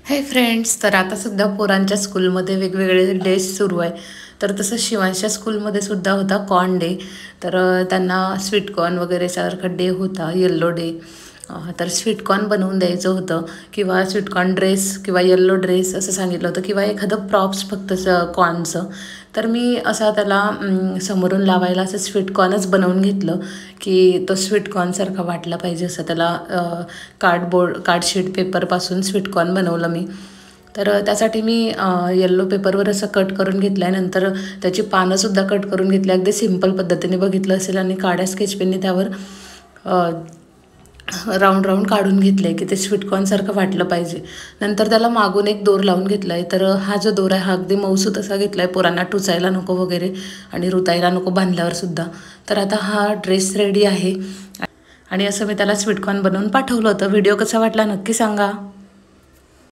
Hi friends, तर आता सध्या पोरांच्या स्कूलमध्ये वेगवेगळे डेज सुरू आहे. तर तसं शिवांशच्या स्कूलमध्ये सुद्धा होता कॉर्न डे. तर त्यांना स्वीट कॉर्न वगैरे सारखा डे होता, येल्लो डे. तर स्वीट कॉर्न बनवून द्यायचं होतं किंवा स्वीट कॉर्न ड्रेस किंवा येल्लो ड्रेस असं सांगितलं होतं किंवा एखादं प्रॉप्स फक्त कॉर्नचं. तर मी असा त्याला समोरून लावायला असं स्वीट कॉर्नच बनवून घेतलं की तो स्वीट कॉर्नसारखा वाटला पाहिजे असं त्याला कार्डशीट पेपरपासून स्वीट कॉर्न बनवलं मी. तर त्यासाठी मी येल्लो पेपरवर असं कट करून घेतलं आहे. नंतर त्याची पानंसुद्धा कट करून घेतली. अगदी सिम्पल पद्धतीने बघितलं असेल आणि काड्या स्केचपेनने त्यावर राऊंड राऊंड काढून घेतलं आहे की ते स्वीटकॉर्नसारखं वाटलं पाहिजे. नंतर त्याला मागून एक दोर लावून घेतला आहे. तर हा जो दोर आहे हा अगदी मऊसूत असा घेतला आहे, पोरांना टुचायला नको वगैरे आणि रुतायला नको बांधल्यावरसुद्धा. तर आता हा ड्रेस रेडी आहे आणि असं मी त्याला स्वीटकॉर्न बनवून पाठवलं होतं. व्हिडिओ कसा वाटला नक्की सांगा.